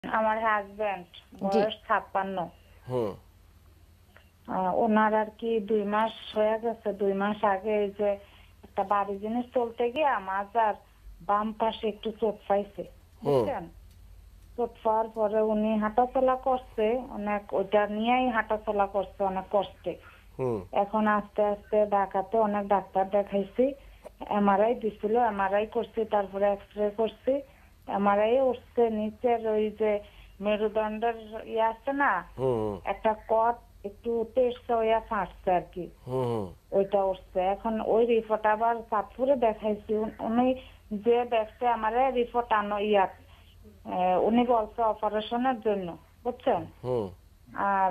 আমার হাজবেন্ড জি। বয়স 56। হুম ওনার আর কি 2 মাস হয়ে গেছে। 2 মাস আগে এই যে একটা বাড়ি জিনিস চলতে গিয়ে মাজার বাম পাশে একটু চোট পাইছে, হুম বুঝছেন? চোট পাওয়ার পরে উনি হাঁটাচলা করছে অনেক, ওইটা নিয়েই হাঁটাচলা করছে অনেক কষ্টে। হুম এখন আস্তে আস্তে ঢাকাতে অনেক ডাক্তার দেখাইছি, এমআরআই দিছিল, এমআরআই করছি, তারপরে এক্সরে করছি। এমআরআই উঠছে নিচের ওই যে মেরুদণ্ডের আছে না, হুম একটা কট একটু টেস্ট হইয়া ফাটছে আর কি, হুম ওইটা উঠছে। এখন ওই রিপোর্ট আবার চাঁদপুরে দেখাইছি, উনি যে দেখছে আমার রিপোর্ট আনো ইয়াত, উনি বলছে অপারেশনের জন্য, বুঝছেন? হুম আর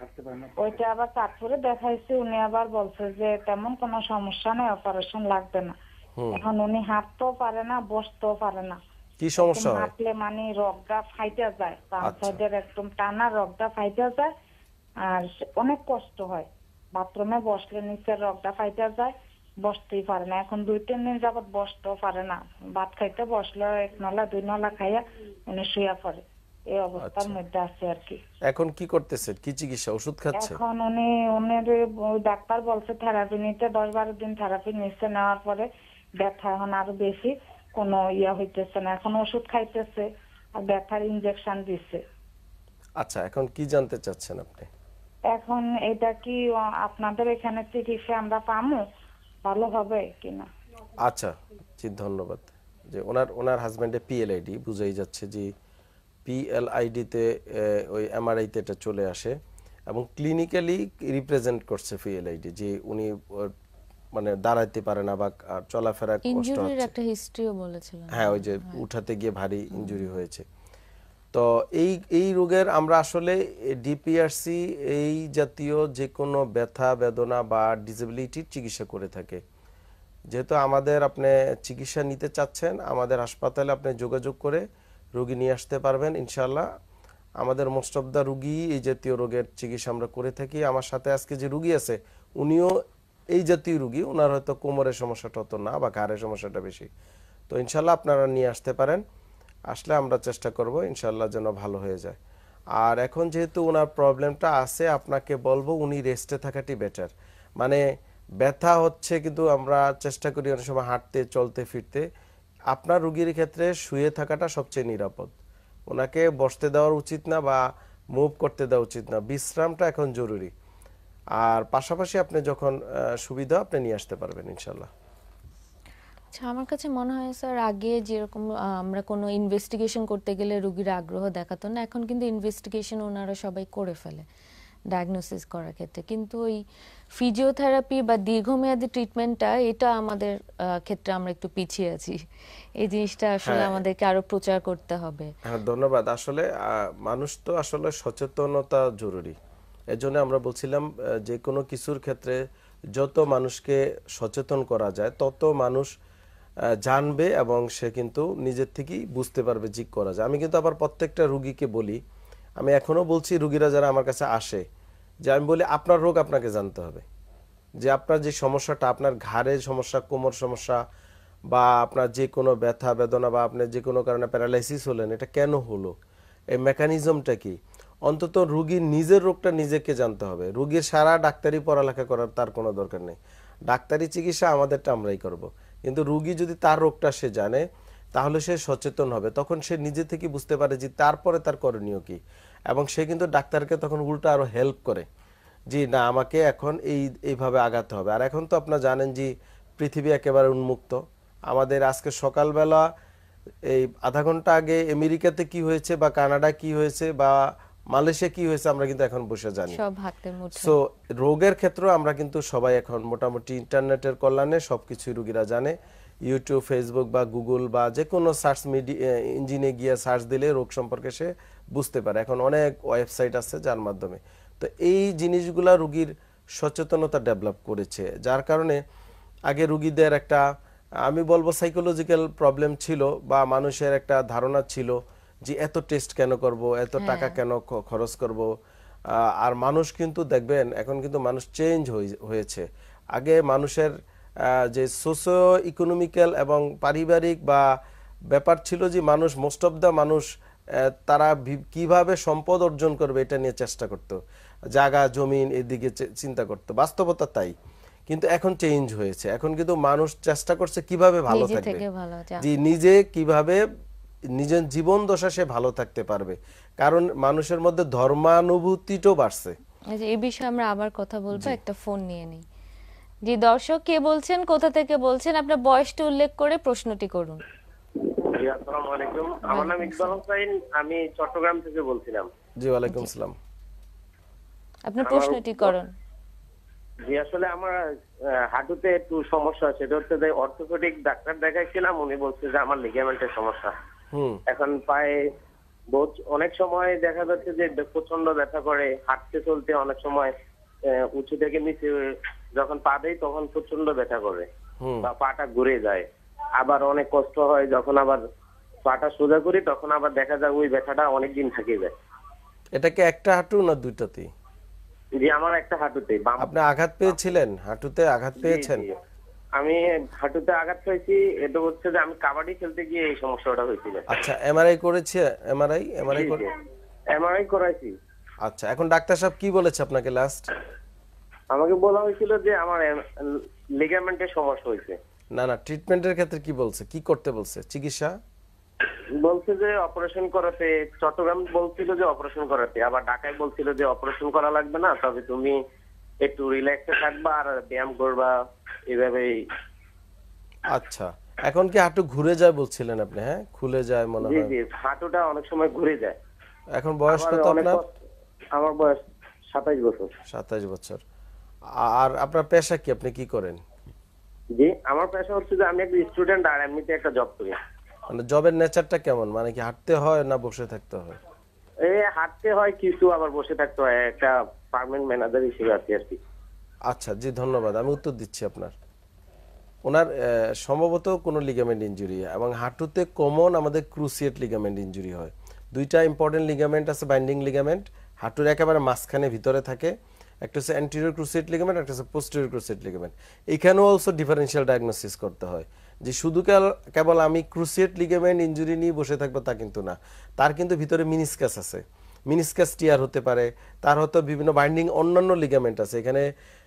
ওইটা আবার চাঁদপুরে দেখাইছি, উনি আবার বলছে যে তেমন কোনো সমস্যা নেই, অপারেশন লাগবে না। হুম। এখন উনি হাঁটতেও পারে না, বসতেও পারে না। কি এখন সমস্যা হয়? হাঁটলে মানে রগটা ফাইটা যায়, বাম আচ্ছা সাইডের একদম টানা রগটা ফাইটা যায়। আর অনেক কষ্ট হয়, বাথরুমে বসলে নিচের রগটা ফাইটা যায়, বসতেই পারে না। এখন 2-3 দিন যাবত বসতেও পারে না, ভাত খাইতে বসলে 1 নলা 2 নলা খাইয়া উনি শুয়ে পড়ে। এই অবস্থার আচ্ছা, মধ্যে আছে আর কি। এখন কি করতেছে? কি চিকিৎসা, ওষুধ খাচ্ছে? এখন উনি ওই ডাক্তার বলছে থেরাপি নিতে, 10-12 দিন থেরাপি নিচ্ছে, নেওয়ার পরে ব্যথা এখন আরো বেশি, কোনো ইয়া হইতেছে না, এখন ওষুধ খাইতেছে আর ব্যথার ইনজেকশন দিচ্ছে। আচ্ছা, এখন কি জানতে চাচ্ছেন আপনি? এখন এটা কি আপনাদের এখানে চিকিৎসা আমরা পামু, ভালো হবে কিনা? আচ্ছা, জি ধন্যবাদ। যে ওনার ওনার হাজবেন্ডের পিএলআইডি বুঝাই যাচ্ছে যে পিএলআইডিতে ওই এমআরআইতে এটা চলে আসে এবং ক্লিনিক্যালি রিপ্রেজেন্ট করছে পিএলআইডি যে উনি মানে দাঁড়াইতে পারে না বা চলাফেরা কষ্ট ইনজুরির হচ্ছে। একটা হিস্ট্রিও বলেছিলেন। হ্যাঁ, ওই যে উঠাতে গিয়ে ভারী ইনজুরি হয়েছে। তো এই এই রোগের আমরা আসলে ডিপিআরসি এই জাতীয় যে কোনো ব্যথা বেদনা বা ডিসেবিলিটির চিকিৎসা করে থাকে। যেহেতু আমাদের আপনি চিকিৎসা নিতে চাচ্ছেন, আমাদের হাসপাতালে আপনি যোগাযোগ করে রোগী নিয়ে আসতে পারবেন ইনশাল্লাহ। আমাদের মোস্ট অফ দ্য রুগী এই জাতীয় রোগের চিকিৎসা আমরা করে থাকি। আমার সাথে আজকে যে রুগী আছে উনিও এই জাতীয় রুগী, ওনার হয়তো কোমরের সমস্যাটা অত না বা ঘাড়ের সমস্যাটা বেশি। তো ইনশাল্লাহ আপনারা নিয়ে আসতে পারেন, আসলে আমরা চেষ্টা করব ইনশাল্লাহ যেন ভালো হয়ে যায়। আর এখন যেহেতু ওনার প্রবলেমটা আছে, আপনাকে বলবো উনি রেস্টে থাকাটি বেটার। মানে ব্যথা হচ্ছে কিন্তু আমরা চেষ্টা করি অনেক সময় হাঁটতে চলতে ফিরতে। আপনার রুগীর ক্ষেত্রে শুয়ে থাকাটা সবচেয়ে নিরাপদ, ওনাকে বসতে দেওয়ার উচিত না বা মুভ করতে দেওয়া উচিত না, বিশ্রামটা এখন জরুরি। আর পাশাপাশি আপনি যখন সুবিধা আপনি নিয়ে আসতে পারবেন ইনশাল্লাহ। আচ্ছা, আমার কাছে মনে হয় স্যার আগে যেরকম আমরা কোনো ইনভেস্টিগেশন করতে গেলে রোগীর আগ্রহ দেখাতো না, এখন কিন্তু ইনভেস্টিগেশন ওনারা সবাই করে ফেলে ডায়াগনোসিস করার ক্ষেত্রে। কিন্তু ওই ফিজিওথেরাপি বা দীর্ঘমেয়াদী ট্রিটমেন্টটা, এটা আমাদের ক্ষেত্রে আমরা একটু পিছিয়ে আছি। এই জিনিসটা আসলে হ্যাঁ আমাদেরকে আরো প্রচার করতে হবে। হ্যাঁ, ধন্যবাদ। আসলে মানুষ তো আসলে সচেতনতা জরুরি। এজন্য আমরা বলছিলাম যে কোনো কিছুর ক্ষেত্রে যত মানুষকে সচেতন করা যায় তত মানুষ জানবে এবং সে কিন্তু নিজের থেকেই বুঝতে পারবে যে করা যায়। আমি কিন্তু আবার প্রত্যেকটা রুগীকে বলি, আমি এখনো বলছি রুগীরা যারা আমার কাছে আসে, যে আমি বলি আপনার রোগ আপনাকে জানতে হবে। যে আপনার যে সমস্যাটা, আপনার ঘাড়ের সমস্যা, কোমর সমস্যা বা আপনার যে কোনো ব্যথা বেদনা বা আপনার যে কোনো কারণে প্যারালাইসিস হলেন, এটা কেন হলো, এই মেকানিজমটা কি, অন্তত রুগীর নিজের রোগটা নিজেকে জানতে হবে। রুগীর সারা ডাক্তারি পড়ালেখা করার তার কোনো দরকার নেই, ডাক্তারি চিকিৎসা আমাদেরটা আমরাই করব। কিন্তু রুগী যদি তার রোগটা সে জানে তাহলে সে সচেতন হবে, তখন সে নিজে থেকে বুঝতে পারে যে তারপরে তার করণীয় কি, এবং সে কিন্তু ডাক্তারকে তখন উল্টা আরো হেল্প করে, জি না আমাকে এখন এইভাবে আগাতে হবে। আর এখন তো আপনারা জানেন যে পৃথিবী একেবারে উন্মুক্ত। আমাদের আজকে সকালবেলা এই আধা ঘন্টা আগে আমেরিকাতে কি হয়েছে বা কানাডা কি হয়েছে বা মালয়েশিয়া কি হয়েছে আমরা কিন্তু এখন বসে জানি। সব হাতের মুঠোয়। সো রোগের ক্ষেত্রে আমরা কিন্তু সবাই এখন মোটামুটি ইন্টারনেটের কল্যাণে সবকিছু রোগীরা জানে। ইউটিউব, ফেসবুক বা গুগল বা যে কোনো সার্চ মিডিয়া ইঞ্জিনে গিয়ে সার্চ দিলে রোগ সম্পর্কে সে বুঝতে পারে। এখন অনেক ওয়েবসাইট আছে যার মাধ্যমে, তো এই জিনিসগুলা রুগীর সচেতনতা ডেভেলপ করেছে, যার কারণে আগে রুগীদের একটা আমি বলবো সাইকোলজিক্যাল প্রবলেম ছিল বা মানুষের একটা ধারণা ছিল যে এত টেস্ট কেন করব, এত টাকা হ্যাঁ। কেন খরচ করব। আর মানুষ কিন্তু দেখবেন এখন কিন্তু মানুষ চেঞ্জ হয়েছে। আগে মানুষের যে সোশিও ইকোনমিক্যাল এবং পারিবারিক বা ব্যাপার ছিল যে মানুষ মোস্ট অফ দ্য মানুষ তারা কিভাবে সম্পদ অর্জন করবে এটা নিয়ে চেষ্টা করতো, জায়গা জমিন এদিকে চিন্তা করতো, বাস্তবতা তাই। কিন্তু এখন চেঞ্জ হয়েছে, এখন কিন্তু মানুষ চেষ্টা করছে কিভাবে ভালো নিজে থাকবে, থেকে ভালো আছে। যে নিজে কিভাবে নিজের জীবন দশা সে ভালো থাকতে পারবে, কারণ মানুষের মধ্যে ধর্মানুভূতিটাও বাড়ছে। আচ্ছা, এই বিষয়ে আমরা আবার কথা বলবো, একটা ফোন নিয়ে নিই। জি দর্শক, কে বলছেন, কোথা থেকে বলছেন, আপনার বয়সটি উল্লেখ করে প্রশ্নটি করুন। জি, আসসালামু আলাইকুম। আমার নাম ইকবাল হোসেন, আমি চট্টগ্রাম থেকে বলছিলাম। জি ওয়ালাইকুম আসসালাম। আপনার প্রশ্নটি করুন। জি, আসলে আমার হাঁটুতে একটু সমস্যা, সেটা হচ্ছে যে অর্থোপেডিক ডাক্তার দেখাইছিলাম, উনি বলছে যে আমার লিগামেন্টের সমস্যা। এখন পায়ে অনেক সময় দেখা যাচ্ছে যে প্রচন্ড ব্যথা করে, হাঁটতে চলতে অনেক সময় উঁচু থেকে নিচে যখন পা দেই তখন প্রচন্ড ব্যথা করে বা পাটা ঘুরে যায়। আবার অনেক কষ্ট হয় যখন আবার পাটা সোজা করি, তখন আবার দেখা যায় ওই ব্যথাটা অনেকদিন থেকে যায়। এটা কি একটা হাঁটু না দুইটাতেই? জি, আমার একটা হাঁটুতে। আপনি আঘাত পেয়েছিলেন, হাঁটুতে আঘাত পেয়েছেন? জি, আমি হাঁটুতে আঘাত পেয়েছি, এটা হচ্ছে যে আমি কাবাডি খেলতে গিয়ে এই সমস্যাটা হয়েছিল। আচ্ছা, এমআরআই করেছে? এমআরআই এমআরআই এমআরআই করাইছি। আচ্ছা, এখন ডাক্তার সাহেব কি বলেছে আপনাকে লাস্ট? আমাকে বলা হয়েছিল যে আমার লিগামেন্টের সমস্যা হয়েছে। না না, ট্রিটমেন্টের ক্ষেত্রে কি বলছে, কি করতে বলছে, চিকিৎসা? বলছে যে অপারেশন করাতে, চট্টগ্রাম বলছিল যে অপারেশন করাতে, আবার ঢাকায় বলছিল যে অপারেশন করা লাগবে না, তবে তুমি একটু রিল্যাক্সে থাকবা আর ব্যায়াম করবা, এভাবেই। আচ্ছা, এখন কি হাঁটু ঘুরে যায় বলছিলেন আপনি? হ্যাঁ, খুলে যায় মনে জি হয়। জি, হাঁটুটা অনেক সময় ঘুরে যায়। এখন বয়স কত আপনার? আমার বয়স 27 বছর। 27 বছর। আর আপনার পেশা কি, আপনি কি করেন? জি, আমার পেশা হচ্ছে যে আমি একটা স্টুডেন্ট আর এমনিতে একটা জব করি। মানে জবের নেচারটা কেমন, মানে কি হাঁটতে হয় না বসে থাকতে হয়? হাঁটতে হয় কিছু, আবার বসে থাকতে হয়, একটা পার্মানেন্ট ম্যানেজার হিসেবে আছি আর কি। আচ্ছা জি, ধন্যবাদ, আমি উত্তর দিচ্ছি আপনার। ওনার সম্ভবত কোনো লিগামেন্ট ইনজুরি, এবং হাঁটুতে কমন আমাদের ক্রুসিয়েট লিগামেন্ট ইনজুরি হয়। দুইটা ইম্পর্টেন্ট লিগামেন্ট আছে, বাইন্ডিং লিগামেন্ট, হাঁটুর একেবারে মাঝখানে ভিতরে থাকে। একটা হচ্ছে অ্যান্টেরিয়র ক্রুসিয়েট লিগামেন্ট, একটা হচ্ছে পোস্টেরিয়র ক্রুসিয়েট লিগামেন্ট। এখানেও অলসো ডিফারেন্সিয়াল ডায়াগনোসিস করতে হয়, যে শুধু কেবল আমি ক্রুসিয়েট লিগামেন্ট ইনজুরি নিয়ে বসে থাকবো তা কিন্তু না, তার কিন্তু ভিতরে মিনিসকাস আছে, মিনিসকাস টিয়ার হতে পারে, তার হয়তো বিভিন্ন বাইন্ডিং অন্যান্য লিগামেন্ট আছে এখানে,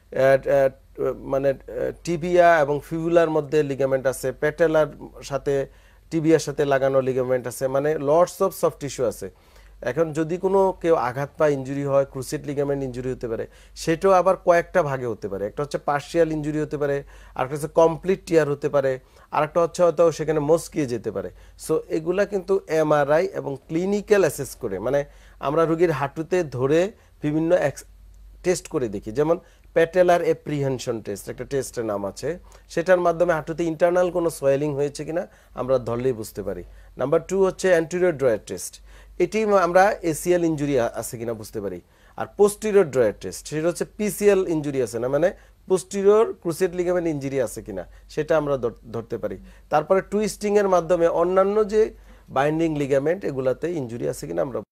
মানে টিবিয়া এবং ফিবুলার মধ্যে লিগামেন্ট আছে, প্যাটেলার সাথে টিবিয়ার সাথে লাগানো লিগামেন্ট আছে, মানে লটস অফ সফট টিস্যু আছে। এখন যদি কোনো কেউ আঘাত পায়, ইনজুরি হয়, ক্রুসিয়েট লিগামেন্ট ইনজুরি হতে পারে, সেটাও আবার কয়েকটা ভাগে হতে পারে। একটা হচ্ছে পার্শিয়াল ইনজুরি হতে পারে, আরেকটা হচ্ছে কমপ্লিট টিয়ার হতে পারে, আরেকটা হচ্ছে হয়তো সেখানে মস্কিয়ে যেতে পারে। সো এগুলা কিন্তু এমআরআই এবং ক্লিনিক্যাল অ্যাসেস করে, মানে আমরা রোগীর হাঁটুতে ধরে বিভিন্ন টেস্ট করে দেখি, যেমন প্যাটেলার এপ্রিহেনশন টেস্ট, একটা টেস্টের নাম আছে, সেটার মাধ্যমে হাঁটুতে ইন্টারনাল কোনো সোয়েলিং হয়েছে কিনা আমরা ধরলেই বুঝতে পারি। নাম্বার 2 হচ্ছে অ্যান্টেরিয়র ড্রয়ার টেস্ট, এটি আমরা এসিএল ইনজুরি আছে কিনা বুঝতে পারি। আর পোস্টেরিয়র ড্রয়ার টেস্ট, সেটা হচ্ছে পিসিএল ইনজুরি আছে না, মানে পোস্টেরিয়র ক্রুসিয়েট লিগামেন্ট ইনজুরি আছে কিনা সেটা আমরা ধরতে পারি। তারপরে টুইস্টিং এর মাধ্যমে অন্যান্য যে বাইন্ডিং লিগামেন্ট এগুলাতে ইনজুরি আছে কিনা আমরা।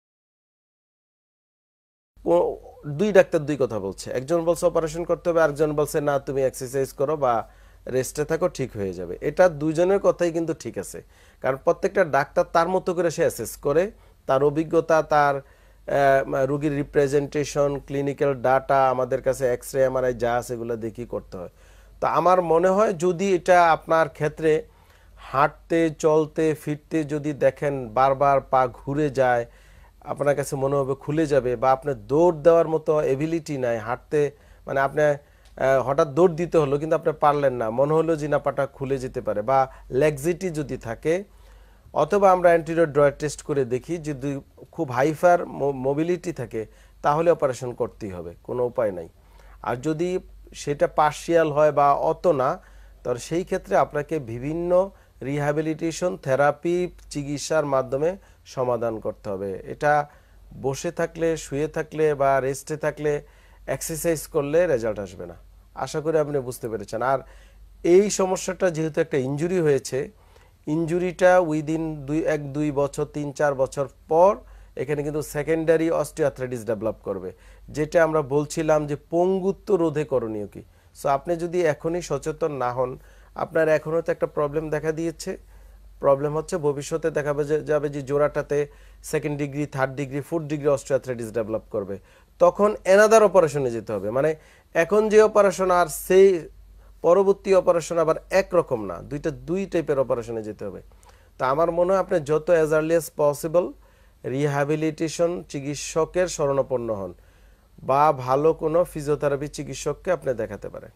দুই ডাক্তার দুই কথা বলছে, একজন বলছে অপারেশন করতে হবে, আরেকজন বলছে না তুমি এক্সারসাইজ করো বা রেস্টে থাকো, ঠিক হয়ে যাবে। এটা দুইজনের কথাই কিন্তু ঠিক আছে, কারণ প্রত্যেকটা ডাক্তার তার মতো করে সে অ্যাসেস করে, তার অভিজ্ঞতা, তার রোগীর রিপ্রেজেন্টেশন, ক্লিনিক্যাল ডাটা, আমাদের কাছে এক্স রে এমআরআই যা আছে এগুলো দেখি করতে হয়। তো আমার মনে হয় যদি এটা আপনার ক্ষেত্রে হাঁটতে চলতে ফিরতে যদি দেখেন বারবার পা ঘুরে যায়, আপনার কাছে মনে হবে খুলে যাবে, বা আপনার দৌড় দেওয়ার মতো এবিলিটি নাই হাঁটতে, মানে আপনি হঠাৎ দৌড় দিতে হলো কিন্তু আপনি পারলেন না, মনে হলো যে না পাটা খুলে যেতে পারে, বা লেগজিটি যদি থাকে, অথবা আমরা অ্যান্টেরিয়র ড্রয়ার টেস্ট করে দেখি যদি খুব হাইফার মোবিলিটি থাকে, তাহলে অপারেশন করতেই হবে, কোনো উপায় নাই। আর যদি সেটা পার্শিয়াল হয় বা অত না, তাহলে সেই ক্ষেত্রে আপনাকে বিভিন্ন রিহ্যাবিলিটেশন থেরাপি চিকিৎসার মাধ্যমে সমাধান করতে হবে। এটা বসে থাকলে, শুয়ে থাকলে বা রেস্টে থাকলে, এক্সারসাইজ করলে রেজাল্ট আসবে না। আশা করি আপনি বুঝতে পেরেছেন। আর এই সমস্যাটা যেহেতু একটা ইনজুরি হয়েছে, ইনজুরিটা উইদিন 1-2 বছর 3-4 বছর পর এখানে কিন্তু সেকেন্ডারি অস্টিওআর্থ্রাইটিস ডেভেলপ করবে, যেটা আমরা বলছিলাম যে পঙ্গুত্ব রোধে করণীয় কি। সো আপনি যদি এখনই সচেতন না হন, আপনার এখনও তো একটা প্রবলেম দেখা দিয়েছে, প্রবলেম হচ্ছে ভবিষ্যতে দেখাবে যাবে যে জোড়াটাতে 2nd degree 3rd degree 4th degree osteoarthritis develop করবে, তখন অ্যানাদার অপারেশনে যেতে হবে। মানে এখন যে অপারেশন আর সেই পরবর্তী অপারেশন আবার একরকম না, দুই টাইপের অপারেশনে যেতে হবে। তা আমার মনে হয় আপনি যত as early as possible rehabilitation চিকিৎসকের শরণাপন্ন হন বা ভালো কোনো ফিজিওথেরাপি চিকিৎসককে আপনি দেখাতে পারেন।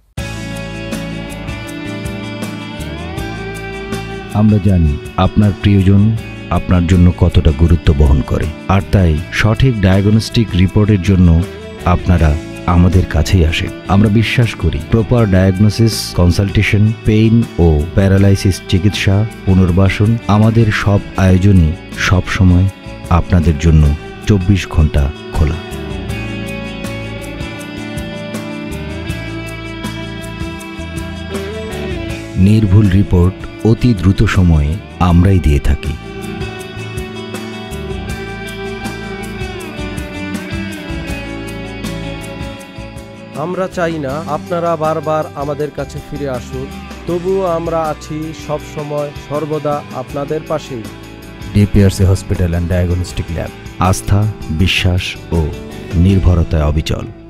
আমরা জানি আপনার প্রিয়জন আপনার জন্য কতটা গুরুত্ব বহন করে, আর তাই সঠিক ডায়াগনস্টিক রিপোর্টের জন্য আপনারা আমাদের কাছেই আসেন। আমরা বিশ্বাস করি প্রপার ডায়াগনোসিস, কনসালটেশন, পেইন ও প্যারালাইসিস চিকিৎসা, পুনর্বাসন, আমাদের সব আয়োজনই সবসময় আপনাদের জন্য 24 ঘন্টা খোলা। নির্ভুল রিপোর্ট অতি দ্রুত সময়ে আমরাই দিয়ে থাকি। আমরা চাই না আপনারা বারবার আমাদের কাছে ফিরে আসুন, তবুও আমরা আছি সব সময় সর্বদা আপনাদের পাশেই। DPRC hospital and diagnostic lab, আস্থা, বিশ্বাস ও নির্ভরতায় অবিচল।